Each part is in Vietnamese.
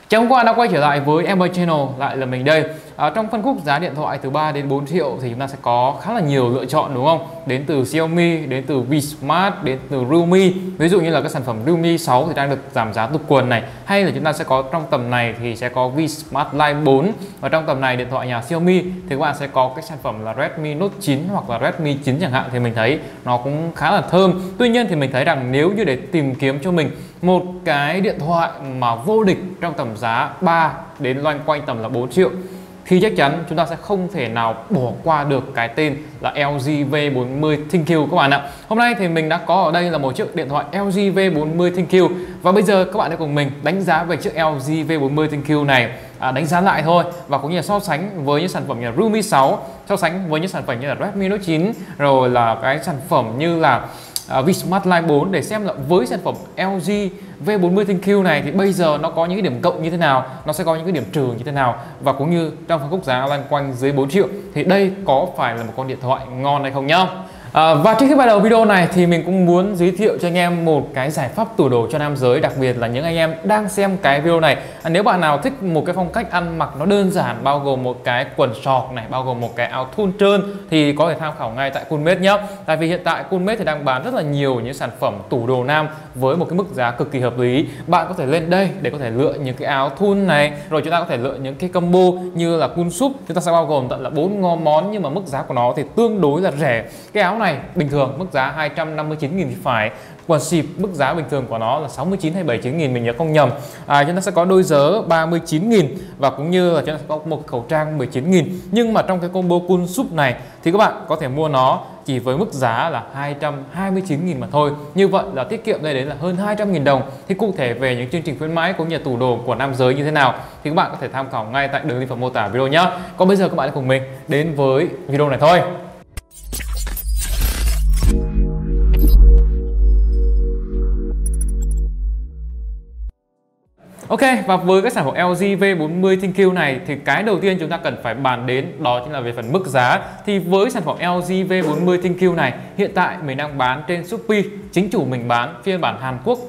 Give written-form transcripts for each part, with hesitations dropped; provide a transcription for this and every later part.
Chào mừng các bạn đã quay trở lại với Ember Channel, lại là mình đây. Trong phân khúc giá điện thoại từ 3 đến 4 triệu thì chúng ta sẽ có khá là nhiều lựa chọn đúng không? Đến từ Xiaomi, đến từ Vsmart, đến từ Realme. Ví dụ như là cái sản phẩm Realme 6 thì đang được giảm giá tụt quần này, hay là chúng ta sẽ có trong tầm này thì sẽ có Vsmart Lite 4, và trong tầm này điện thoại nhà Xiaomi thì các bạn sẽ có cái sản phẩm là Redmi Note 9 hoặc là Redmi 9 chẳng hạn, thì mình thấy nó cũng khá là thơm. Tuy nhiên thì mình thấy rằng nếu như để tìm kiếm cho mình một cái điện thoại mà vô địch trong tầm giá 3 đến loanh quanh tầm là 4 triệu thì chắc chắn chúng ta sẽ không thể nào bỏ qua được cái tên là LG V40 ThinQ các bạn ạ. Hôm nay thì mình đã có ở đây là một chiếc điện thoại LG V40 ThinQ, và bây giờ các bạn hãy cùng mình đánh giá về chiếc LG V40 ThinQ này, đánh giá lại thôi, và cũng như là so sánh với những sản phẩm như là Realme 6, so sánh với những sản phẩm như là Redmi Note 9, rồi là cái sản phẩm như là Vsmart Lite 4, để xem là với sản phẩm LG V40 ThinQ này thì bây giờ nó có những cái điểm cộng như thế nào, nó sẽ có những cái điểm trừ như thế nào, và cũng như trong phân khúc giá loanh quanh dưới 4 triệu thì đây có phải là một con điện thoại ngon hay không nhá. Và trước khi bắt đầu video này thì mình cũng muốn giới thiệu cho anh em một cái giải pháp tủ đồ cho nam giới, đặc biệt là những anh em đang xem cái video này. Nếu bạn nào thích một cái phong cách ăn mặc nó đơn giản, bao gồm một cái quần sọc này, bao gồm một cái áo thun trơn, thì có thể tham khảo ngay tại Coolmade nhé. Tại vì hiện tại Coolmade thì đang bán rất là nhiều những sản phẩm tủ đồ nam với một cái mức giá cực kỳ hợp lý. Bạn có thể lên đây để có thể lựa những cái áo thun này, rồi chúng ta có thể lựa những cái combo như là Cool Sup, chúng ta sẽ bao gồm tận là 4 món, nhưng mà mức giá của nó thì tương đối là rẻ. Cái áo này bình thường mức giá 259.000 thì phải, quần xịp mức giá bình thường của nó là 69 hay 79.000 mình nhớ không nhầm. Chúng ta sẽ có đôi giớ 39.000 và cũng như là chúng ta sẽ có một khẩu trang 19.000. Nhưng mà trong cái combo Cool Sup này thì các bạn có thể mua nó chỉ với mức giá là 229.000 mà thôi. Như vậy là tiết kiệm đây đến là hơn 200.000 đồng. Thì cụ thể về những chương trình khuyến mãi cũng như tủ đồ của nam giới như thế nào thì các bạn có thể tham khảo ngay tại đường link phần mô tả video nhé. Còn bây giờ các bạn hãy cùng mình đến với video này thôi. Ok, và với cái sản phẩm LG V40 ThinQ này thì cái đầu tiên chúng ta cần phải bàn đến đó chính là về phần mức giá. Thì với sản phẩm LG V40 ThinQ này, hiện tại mình đang bán trên Shopee, chính chủ mình bán phiên bản Hàn Quốc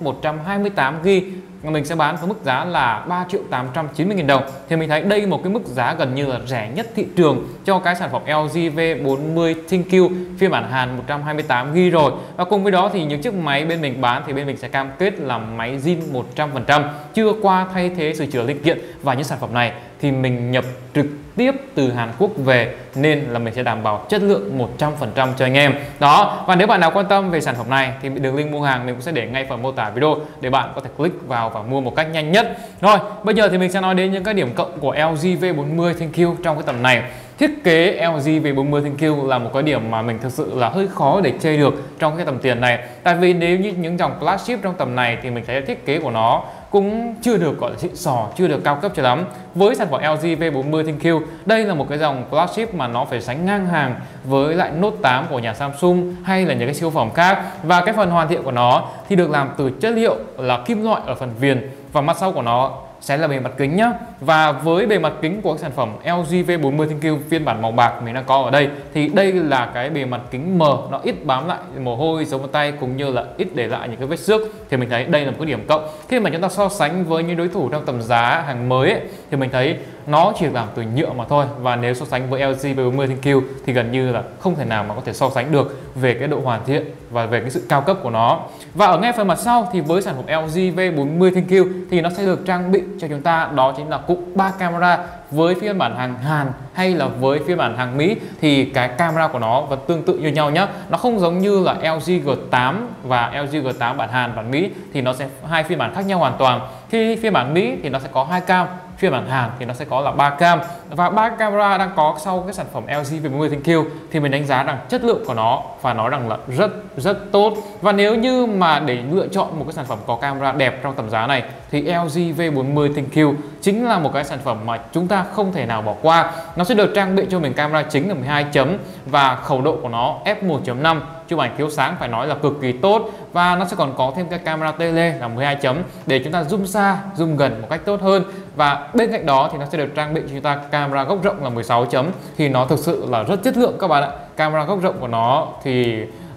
128GB, mình sẽ bán với mức giá là 3.890.000 đồng. Thì mình thấy đây một cái mức giá gần như là rẻ nhất thị trường cho cái sản phẩm LG V40 ThinQ phiên bản Hàn 128GB rồi. Và cùng với đó thì những chiếc máy bên mình bán thì bên mình sẽ cam kết là máy zin 100%, chưa qua thay thế sửa chữa linh kiện, và những sản phẩm này thì mình nhập trực tiếp từ Hàn Quốc về nên là mình sẽ đảm bảo chất lượng 100% cho anh em. Đó, và nếu bạn nào quan tâm về sản phẩm này thì đường link mua hàng mình cũng sẽ để ngay phần mô tả video để bạn có thể click vào và mua một cách nhanh nhất. Rồi, bây giờ thì mình sẽ nói đến những cái điểm cộng của LG V40 ThinQ trong cái tầm này. Thiết kế LG V40 ThinQ là một cái điểm mà mình thực sự là hơi khó để chê được trong cái tầm tiền này. Tại vì nếu như những dòng flagship trong tầm này thì mình thấy thiết kế của nó cũng chưa được gọi là xịn sò, chưa được cao cấp cho lắm. Với sản phẩm LG V40 ThinQ, đây là một cái dòng flagship mà nó phải sánh ngang hàng với lại Note 8 của nhà Samsung hay là những cái siêu phẩm khác. Và cái phần hoàn thiện của nó thì được làm từ chất liệu là kim loại ở phần viền, và mặt sau của nó sẽ là bề mặt kính nhá. Và với bề mặt kính của sản phẩm LG V40 ThinQ phiên bản màu bạc mình đang có ở đây thì đây là cái bề mặt kính mờ, nó ít bám lại mồ hôi, dấu vân tay cũng như là ít để lại những cái vết xước, thì mình thấy đây là một cái điểm cộng. Khi mà chúng ta so sánh với những đối thủ trong tầm giá hàng mới ấy, thì mình thấy nó chỉ làm từ nhựa mà thôi, và nếu so sánh với LG V40 ThinQ thì gần như là không thể nào mà có thể so sánh được về cái độ hoàn thiện và về cái sự cao cấp của nó. Và ở ngay phần mặt sau thì với sản phẩm LG V40 ThinQ thì nó sẽ được trang bị cho chúng ta đó chính là cụm 3 camera. Với phiên bản hàng Hàn hay là với phiên bản hàng Mỹ thì cái camera của nó vẫn tương tự như nhau nhé. Nó không giống như là LG G8 và LG G8 bản Hàn, bản Mỹ thì nó sẽ hai phiên bản khác nhau hoàn toàn. Khi phiên bản Mỹ thì nó sẽ có 2 cam, phiên bản Hàn thì nó sẽ có là 3 cam. Và 3 camera đang có sau cái sản phẩm LG V40 ThinQ thì mình đánh giá rằng chất lượng của nó phải nói rằng là rất tốt. Và nếu như mà để lựa chọn một cái sản phẩm có camera đẹp trong tầm giá này thì LG V40 ThinQ chính là một cái sản phẩm mà chúng ta không thể nào bỏ qua. Nó sẽ được trang bị cho mình camera chính là 12 chấm và khẩu độ của nó f1.5, chụp ảnh thiếu sáng phải nói là cực kỳ tốt, và nó sẽ còn có thêm cái camera tele là 12 chấm để chúng ta zoom xa, zoom gần một cách tốt hơn. Và bên cạnh đó thì nó sẽ được trang bị cho chúng ta camera góc rộng là 16 chấm thì nó thực sự là rất chất lượng các bạn ạ. Camera góc rộng của nó thì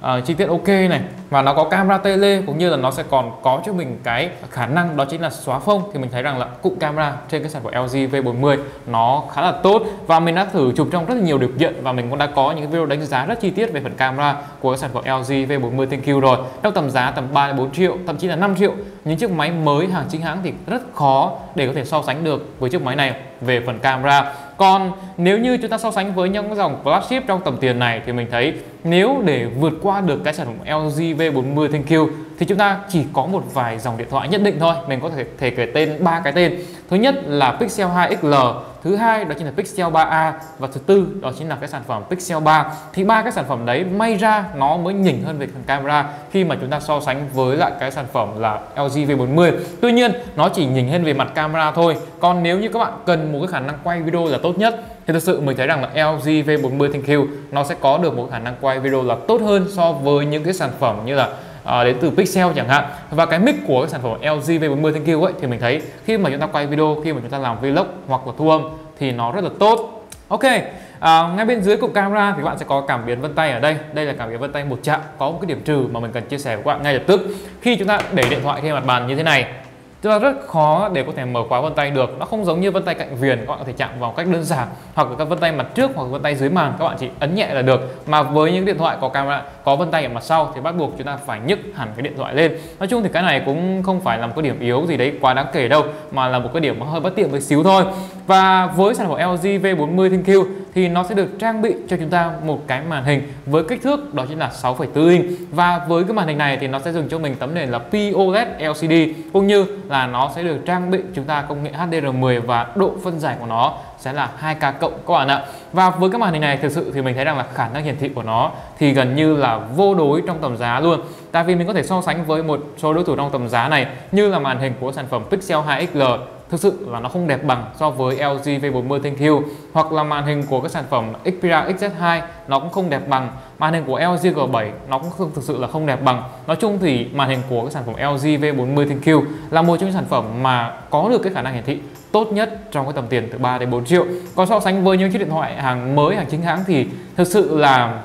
chi tiết ok này, và nó có camera tele, cũng như là nó sẽ còn có cho mình cái khả năng đó chính là xóa phông. Thì mình thấy rằng là cụm camera trên cái sản phẩm LG V40 nó khá là tốt, và mình đã thử chụp trong rất là nhiều điều kiện, và mình cũng đã có những video đánh giá rất chi tiết về phần camera của cái sản phẩm LG V40 ThinQ rồi, trong tầm giá tầm 3 đến 4 triệu, thậm chí là 5 triệu. Những chiếc máy mới hàng chính hãng thì rất khó để có thể so sánh được với chiếc máy này về phần camera. Còn nếu như chúng ta so sánh với những dòng flagship trong tầm tiền này thì mình thấy nếu để vượt qua được cái sản phẩm LG V40 ThinQ thì chúng ta chỉ có một vài dòng điện thoại nhất định thôi. Mình có thể kể tên 3 cái tên. Thứ nhất là Pixel 2 XL, thứ hai đó chính là Pixel 3a, và thứ tư đó chính là cái sản phẩm Pixel 3. Thì ba cái sản phẩm đấy may ra nó mới nhỉnh hơn về phần camera khi mà chúng ta so sánh với lại cái sản phẩm là LG V40. Tuy nhiên nó chỉ nhỉnh hơn về mặt camera thôi. Còn nếu như các bạn cần một cái khả năng quay video là tốt nhất thì thực sự mình thấy rằng là LG V40 ThinQ nó sẽ có được một khả năng quay video là tốt hơn so với những cái sản phẩm như là đến từ Pixel chẳng hạn. Và cái mic của cái sản phẩm LG V40 ThinQ ấy thì mình thấy khi mà chúng ta quay video, khi mà chúng ta làm vlog hoặc là thu âm thì nó rất là tốt. Ok, ngay bên dưới cụm camera thì các bạn sẽ có cảm biến vân tay ở đây. Đây là cảm biến vân tay một chạm, có một cái điểm trừ mà mình cần chia sẻ với các bạn ngay lập tức. Khi chúng ta để điện thoại trên mặt bàn như thế này, chúng ta rất khó để có thể mở khóa vân tay được. Nó không giống như vân tay cạnh viền, các bạn có thể chạm vào cách đơn giản, hoặc là các vân tay mặt trước hoặc vân tay dưới màn các bạn chỉ ấn nhẹ là được. Mà với những điện thoại có camera, có vân tay ở mặt sau thì bắt buộc chúng ta phải nhấc hẳn cái điện thoại lên. Nói chung thì cái này cũng không phải là một cái điểm yếu gì đấy quá đáng kể đâu, mà là một cái điểm hơi bất tiện với xíu thôi. Và với sản phẩm LG V40 ThinQ thì nó sẽ được trang bị cho chúng ta một cái màn hình với kích thước đó chính là 6,4 inch. Và với cái màn hình này thì nó sẽ dùng cho mình tấm nền là POLED LCD, cũng như là nó sẽ được trang bị chúng ta công nghệ HDR10 và độ phân giải của nó sẽ là 2K cộng các bạn ạ. Và với cái màn hình này thực sự thì mình thấy rằng là khả năng hiển thị của nó thì gần như là vô đối trong tầm giá luôn. Tại vì mình có thể so sánh với một số đối thủ trong tầm giá này như là màn hình của sản phẩm Pixel 2 XL, thực sự là nó không đẹp bằng so với LG V40 ThinQ, hoặc là màn hình của cái sản phẩm Xperia XZ2 nó cũng không đẹp bằng, màn hình của LG G7 nó cũng thực sự là không đẹp bằng. Nói chung thì màn hình của cái sản phẩm LG V40 ThinQ là một trong những sản phẩm mà có được cái khả năng hiển thị tốt nhất trong cái tầm tiền từ 3 đến 4 triệu. Còn so sánh với những chiếc điện thoại hàng mới, hàng chính hãng thì thực sự là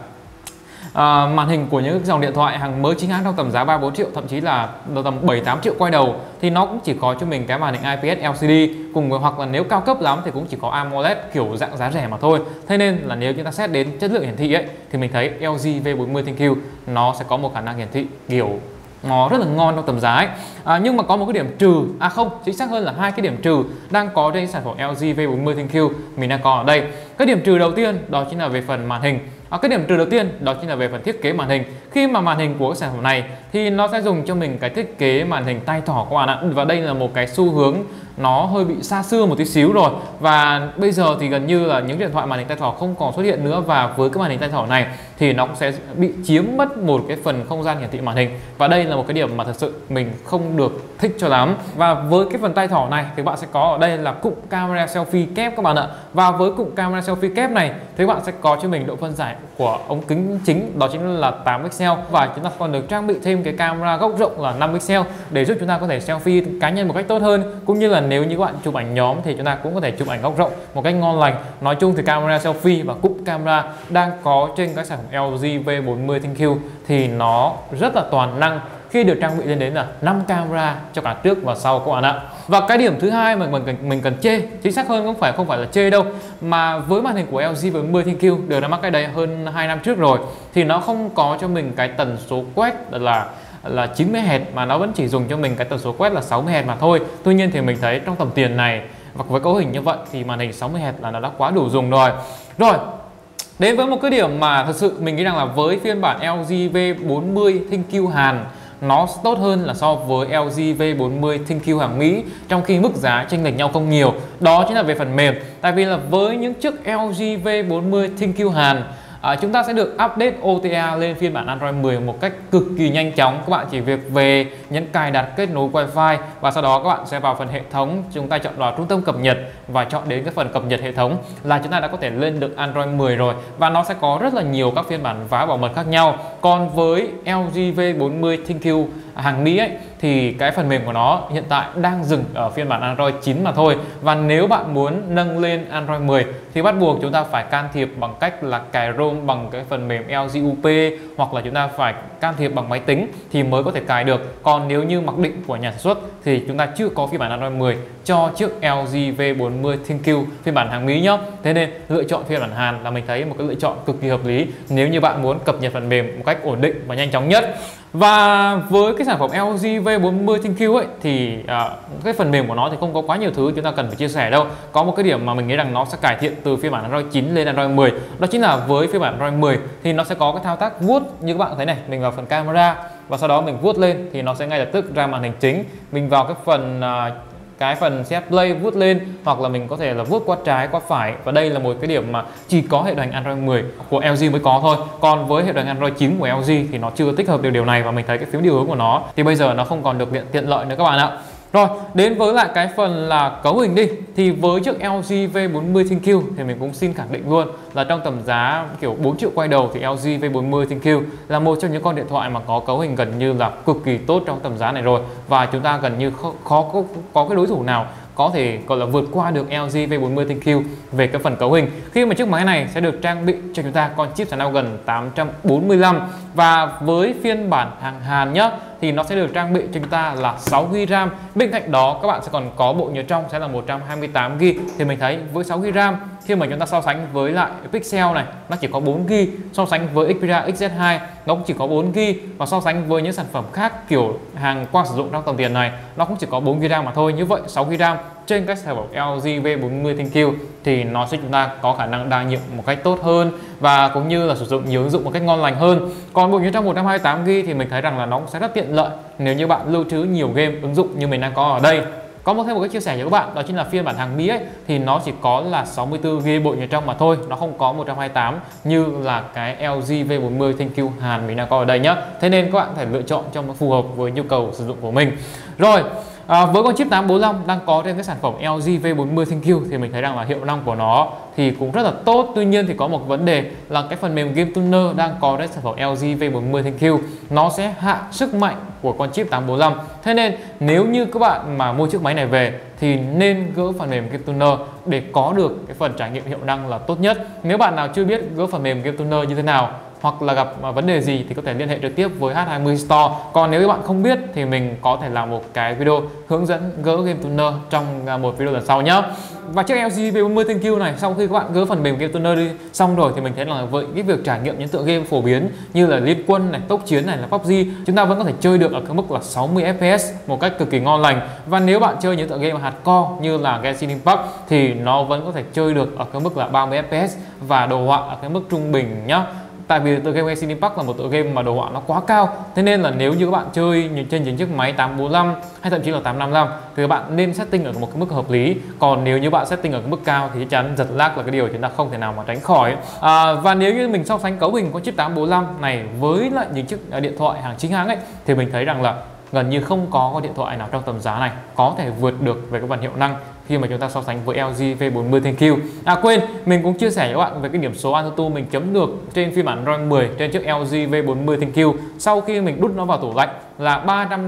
màn hình của những dòng điện thoại hàng mới chính hãng trong tầm giá 3-4 triệu, thậm chí là tầm 7-8 triệu quay đầu thì nó cũng chỉ có cho mình cái màn hình IPS LCD, cùng với hoặc là nếu cao cấp lắm thì cũng chỉ có AMOLED kiểu dạng giá rẻ mà thôi. Thế nên là nếu chúng ta xét đến chất lượng hiển thị ấy thì mình thấy LG V40 ThinQ nó sẽ có một khả năng hiển thị kiểu nó rất là ngon trong tầm giá ấy. Nhưng mà có một cái điểm trừ, không, chính xác hơn là hai cái điểm trừ đang có trên sản phẩm LG V40 ThinQ mình đang có ở đây. Cái điểm trừ đầu tiên đó chính là về phần màn hình. Cái điểm trừ đầu tiên đó chính là về phần thiết kế màn hình. Khi mà màn hình của cái sản phẩm này thì nó sẽ dùng cho mình cái thiết kế màn hình tay thỏ các bạn ạ. Và đây là một cái xu hướng nó hơi bị xa xưa một tí xíu rồi. Và bây giờ thì gần như là những điện thoại màn hình tay thỏ không còn xuất hiện nữa. Và với cái màn hình tay thỏ này thì nó cũng sẽ bị chiếm mất một cái phần không gian hiển thị màn hình. Và đây là một cái điểm mà thật sự mình không được thích cho lắm. Và với cái phần tay thỏ này thì bạn sẽ có ở đây là cụm camera selfie kép các bạn ạ. Và với cụm camera selfie kép này thì bạn sẽ có cho mình độ phân giải của ống kính chính đó chính là 8 pixel, và chúng ta còn được trang bị thêm cái camera góc rộng là 5 pixel để giúp chúng ta có thể selfie cá nhân một cách tốt hơn, cũng như là nếu như các bạn chụp ảnh nhóm thì chúng ta cũng có thể chụp ảnh góc rộng một cách ngon lành. Nói chung thì camera selfie và cụm camera đang có trên các sản phẩm LG V40 ThinQ thì nó rất là toàn năng khi được trang bị lên đến là 5 camera cho cả trước và sau các bạn ạ. Và cái điểm thứ hai mà mình cần chê, chính xác hơn không phải là chê đâu, mà với màn hình của LG V40 ThinQ được ra mắt cái đây hơn 2 năm trước rồi thì nó không có cho mình cái tần số quét là 90 Hz, mà nó vẫn chỉ dùng cho mình cái tần số quét là 60 Hz mà thôi. Tuy nhiên thì mình thấy trong tầm tiền này và với cấu hình như vậy thì màn hình 60 Hz là nó đã quá đủ dùng rồi. Đến với một cái điểm mà thật sự mình nghĩ rằng là với phiên bản LG V40 ThinQ Hàn nó tốt hơn là so với LG V40 ThinQ hàng Mỹ, trong khi mức giá chênh lệch nhau không nhiều. Đó chính là về phần mềm. Tại vì là với những chiếc LG V40 ThinQ Hàn chúng ta sẽ được update OTA lên phiên bản Android 10 một cách cực kỳ nhanh chóng. Các bạn chỉ việc về nhấn cài đặt kết nối Wi-Fi và sau đó các bạn sẽ vào phần hệ thống, chúng ta chọn vào trung tâm cập nhật và chọn đến cái phần cập nhật hệ thống là chúng ta đã có thể lên được Android 10 rồi, và nó sẽ có rất là nhiều các phiên bản vá bảo mật khác nhau. Còn với LG V40 ThinQ hàng Mỹ ấy thì cái phần mềm của nó hiện tại đang dừng ở phiên bản Android 9 mà thôi. Và nếu bạn muốn nâng lên Android 10 thì bắt buộc chúng ta phải can thiệp bằng cách là cài ROM bằng cái phần mềm LG UP, hoặc là chúng ta phải can thiệp bằng máy tính thì mới có thể cài được. Còn nếu như mặc định của nhà sản xuất thì chúng ta chưa có phiên bản Android 10 cho chiếc LG V40 ThinQ phiên bản hàng Mỹ nhé. Thế nên lựa chọn phiên bản Hàn là mình thấy một cái lựa chọn cực kỳ hợp lý nếu như bạn muốn cập nhật phần mềm một cách ổn định và nhanh chóng nhất. Và với cái sản phẩm LG V40 ThinQ ấy thì cái phần mềm của nó thì không có quá nhiều thứ chúng ta cần phải chia sẻ đâu. Có một cái điểm mà mình nghĩ rằng nó sẽ cải thiện từ phiên bản Android 9 lên Android 10, đó chính là với phiên bản Android 10 thì nó sẽ có cái thao tác vuốt như các bạn thấy này. Mình vào phần camera và sau đó mình vuốt lên thì nó sẽ ngay lập tức ra màn hình chính. Mình vào cái phần set play vuốt lên, hoặc là mình có thể là vuốt qua trái qua phải, và đây là một cái điểm mà chỉ có hệ điều hành Android 10 của LG mới có thôi. Còn với hệ điều hành Android 9 của LG thì nó chưa tích hợp điều này, và mình thấy cái phím điều hướng của nó thì bây giờ nó không còn được tiện lợi nữa các bạn ạ. Rồi, đến với lại cái phần là cấu hình đi, thì với chiếc LG V40 ThinQ thì mình cũng xin khẳng định luôn là trong tầm giá kiểu 4 triệu quay đầu thì LG V40 ThinQ là một trong những con điện thoại mà có cấu hình gần như là cực kỳ tốt trong tầm giá này rồi, và chúng ta gần như khó có cái đối thủ nào có thể gọi là vượt qua được LG V40 ThinQ về cái phần cấu hình, khi mà chiếc máy này sẽ được trang bị cho chúng ta con chip Snapdragon 845, và với phiên bản hàng Hàn nhé thì nó sẽ được trang bị cho chúng ta là 6GB RAM. Bên cạnh đó các bạn sẽ còn có bộ nhớ trong sẽ là 128GB. Thì mình thấy với 6GB RAM khi mà chúng ta so sánh với lại Pixel này nó chỉ có 4GB, so sánh với Xperia XZ2 nó cũng chỉ có 4GB, và so sánh với những sản phẩm khác kiểu hàng qua sử dụng trong tầm tiền này nó cũng chỉ có 4GB RAM mà thôi. Như vậy 6GB RAM trên các sản phẩm LG V40 ThinQ thì nó sẽ chúng ta có khả năng đa nhiệm một cách tốt hơn, và cũng như là sử dụng nhiều ứng dụng một cách ngon lành hơn. Còn bộ nhớ trong 128GB thì mình thấy rằng là nó cũng sẽ rất tiện lợi nếu như bạn lưu trữ nhiều game ứng dụng như mình đang có ở đây. Có thêm một cái chia sẻ với các bạn, đó chính là phiên bản hàng Mỹ ấy, thì nó chỉ có là 64GB bộ nhớ trong mà thôi, nó không có 128 như là cái LG V40 ThinQ Hàn mình đang có ở đây nhé. Thế nên các bạn phải lựa chọn cho nó phù hợp với nhu cầu sử dụng của mình. Rồi, với con chip 845 đang có trên cái sản phẩm LG V40 ThinQ thì mình thấy rằng là hiệu năng của nó thì cũng rất là tốt. Tuy nhiên thì có một vấn đề là cái phần mềm Game Tuner đang có trên sản phẩm LG V40 ThinQ nó sẽ hạ sức mạnh của con chip 845. Thế nên nếu như các bạn mà mua chiếc máy này về thì nên gỡ phần mềm Game Tuner để có được cái phần trải nghiệm hiệu năng là tốt nhất. Nếu bạn nào chưa biết gỡ phần mềm Game Tuner như thế nào hoặc là gặp vấn đề gì thì có thể liên hệ trực tiếp với H20 Store. Còn nếu các bạn không biết thì mình có thể làm một cái video hướng dẫn gỡ Game Tuner trong một video lần sau nhé. Và chiếc LG V40 ThinQ này sau khi các bạn gỡ phần mềm Game Tuner đi xong rồi thì mình thấy là với cái việc trải nghiệm những tựa game phổ biến như là Liên Quân này, Tốc Chiến này, là PUBG, chúng ta vẫn có thể chơi được ở cái mức là 60 FPS một cách cực kỳ ngon lành. Và nếu bạn chơi những tựa game hardcore như là Genshin Impact thì nó vẫn có thể chơi được ở cái mức là 30 FPS và đồ họa ở cái mức trung bình nhá. Tại vì tựa game Genshin Impact là một tựa game mà đồ họa nó quá cao. Thế nên là nếu như các bạn chơi trên những chiếc máy 845 hay thậm chí là 855 thì các bạn nên setting ở một cái mức hợp lý. Còn nếu như bạn setting ở cái mức cao thì chắc chắn giật lag là cái điều chúng ta không thể nào mà tránh khỏi. Và nếu như mình so sánh cấu hình con chip 845 này với lại những chiếc điện thoại hàng chính hãng ấy thì mình thấy rằng là gần như không có con điện thoại nào trong tầm giá này có thể vượt được về các phần hiệu năng khi mà chúng ta so sánh với LG V40 ThinQ. Quên, mình cũng chia sẻ với các bạn về cái điểm số AnTuTu mình chấm được trên phiên bản Android 10 trên chiếc LG V40 ThinQ sau khi mình đút nó vào tủ lạnh là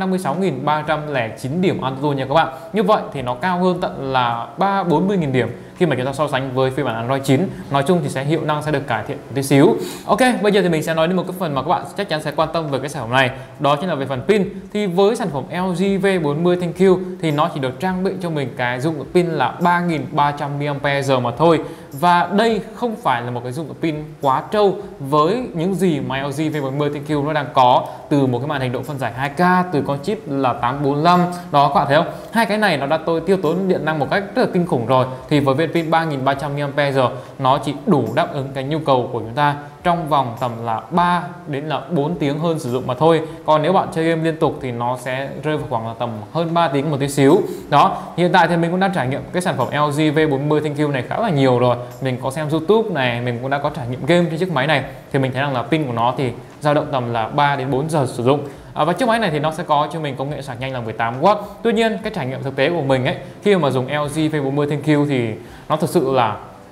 356.309 điểm AnTuTu nha các bạn. Như vậy thì nó cao hơn tận là 40.000 điểm khi mà chúng ta so sánh với phiên bản Android 9. Nói chung thì hiệu năng sẽ được cải thiện một tí xíu. Ok, bây giờ thì mình sẽ nói đến một cái phần mà các bạn chắc chắn sẽ quan tâm về cái sản phẩm này, đó chính là về phần pin. Thì với sản phẩm LG V40 ThinQ thì nó chỉ được trang bị cho mình cái dung lượng pin là 3.300 mAh mà thôi. Và đây không phải là một cái dung lượng pin quá trâu với những gì mà LG V40 ThinQ nó đang có, từ một cái màn hình độ phân giải 2K, từ con chip là 845. Đó các bạn thấy không? Hai cái này nó đã tiêu tốn điện năng một cách rất là kinh khủng rồi. Thì với viên pin 3.300 mAh nó chỉ đủ đáp ứng cái nhu cầu của chúng ta trong vòng tầm là 3 đến là 4 tiếng hơn sử dụng mà thôi. Còn nếu bạn chơi game liên tục thì nó sẽ rơi vào khoảng là tầm hơn 3 tiếng một tí xíu. Đó, hiện tại thì mình cũng đã trải nghiệm cái sản phẩm LG V40 ThinQ này khá là nhiều rồi. Mình có xem YouTube này, mình cũng đã có trải nghiệm game trên chiếc máy này. Thì mình thấy rằng là pin của nó thì dao động tầm là 3 đến 4 giờ sử dụng. Và chiếc máy này thì nó sẽ có cho mình công nghệ sạc nhanh là 18W. Tuy nhiên cái trải nghiệm thực tế của mình ấy khi mà dùng LG V40 ThinQ thì nó thực sự là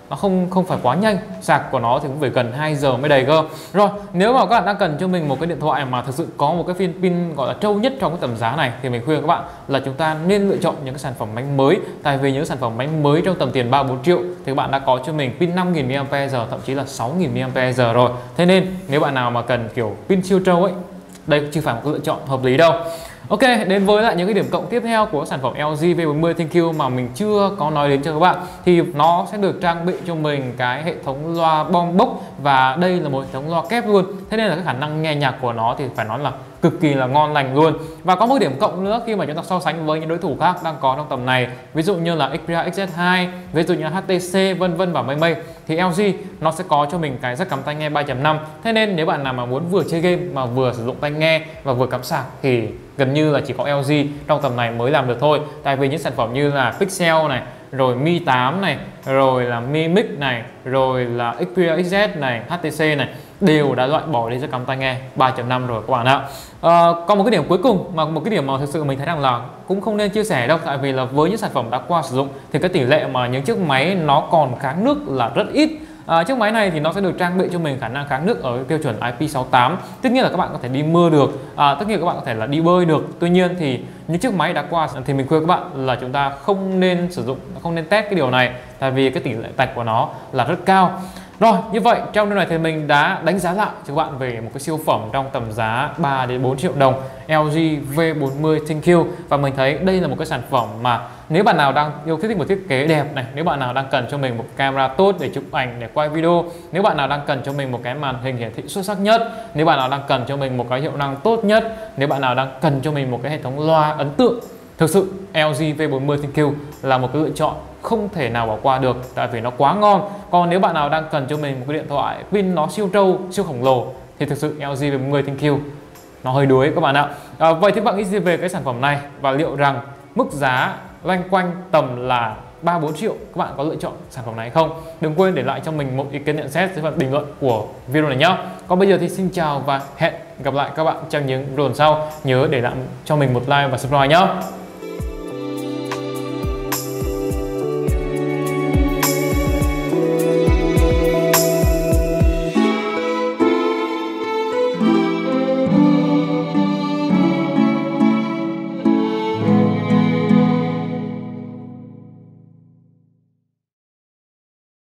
nó không phải quá nhanh, sạc của nó thì cũng phải gần 2 giờ mới đầy cơ. Rồi, nếu mà các bạn đang cần cho mình một cái điện thoại mà thực sự có một cái phiên pin gọi là trâu nhất trong cái tầm giá này, thì mình khuyên các bạn là chúng ta nên lựa chọn những cái sản phẩm bánh mới. Tại vì những sản phẩm bánh mới trong tầm tiền 3-4 triệu thì các bạn đã có cho mình pin 5000 mAh, thậm chí là 6000 mAh rồi. Thế nên nếu bạn nào mà cần kiểu pin siêu trâu ấy, đây chưa phải một lựa chọn hợp lý đâu. Ok, đến với lại những cái điểm cộng tiếp theo của sản phẩm LG V40 ThinQ mà mình chưa có nói đến cho các bạn, thì nó sẽ được trang bị cho mình cái hệ thống loa boombox, và đây là một hệ thống loa kép luôn. Thế nên là cái khả năng nghe nhạc của nó thì phải nói là cực kỳ là ngon lành luôn. Và có một điểm cộng nữa khi mà chúng ta so sánh với những đối thủ khác đang có trong tầm này, ví dụ như là Xperia XZ2, ví dụ như là HTC vân vân và mây mây, thì LG nó sẽ có cho mình cái jack cắm tai nghe 3.5. Thế nên nếu bạn nào mà muốn vừa chơi game mà vừa sử dụng tai nghe và vừa cắm sạc thì gần như là chỉ có LG trong tầm này mới làm được thôi. Tại vì những sản phẩm như là Pixel này, rồi Mi 8 này, rồi là Mi Mix này, rồi là Xperia XZ này, HTC này đều đã loại bỏ đi jack cắm tai nghe 3.5 rồi các bạn ạ. Còn một cái điểm cuối cùng, mà một cái điểm mà thực sự mình thấy rằng là cũng không nên chia sẻ đâu, tại vì là với những sản phẩm đã qua sử dụng thì cái tỷ lệ mà những chiếc máy nó còn kháng nước là rất ít. Chiếc máy này thì nó sẽ được trang bị cho mình khả năng kháng nước ở tiêu chuẩn IP68. Tất nhiên là các bạn có thể đi mưa được, tất nhiên là các bạn có thể là đi bơi được. Tuy nhiên thì những chiếc máy đã qua thì mình khuyên các bạn là chúng ta không nên sử dụng, không nên test cái điều này, tại vì cái tỷ lệ tạch của nó là rất cao. Rồi, như vậy trong video này thì mình đã đánh giá lại cho các bạn về một cái siêu phẩm trong tầm giá 3-4 triệu đồng, LG V40 ThinQ. Và mình thấy đây là một cái sản phẩm mà nếu bạn nào đang yêu thích một thiết kế đẹp này, nếu bạn nào đang cần cho mình một camera tốt để chụp ảnh, để quay video, nếu bạn nào đang cần cho mình một cái màn hình hiển thị xuất sắc nhất, nếu bạn nào đang cần cho mình một cái hiệu năng tốt nhất, nếu bạn nào đang cần cho mình một cái hệ thống loa ấn tượng, thực sự LG V40 ThinQ là một cái lựa chọn không thể nào bỏ qua được, tại vì nó quá ngon. Còn nếu bạn nào đang cần cho mình một cái điện thoại pin nó siêu trâu, siêu khổng lồ thì thực sự LG V40 ThinQ nó hơi đuối các bạn ạ. Vậy thì bạn nghĩ gì về cái sản phẩm này, và liệu rằng mức giá loanh quanh tầm là 3-4 triệu các bạn có lựa chọn sản phẩm này không? Đừng quên để lại cho mình một ý kiến nhận xét dưới phần bình luận của video này nhé. Còn bây giờ thì xin chào và hẹn gặp lại các bạn trong những video sau. Nhớ để lại cho mình một like và subscribe nhé.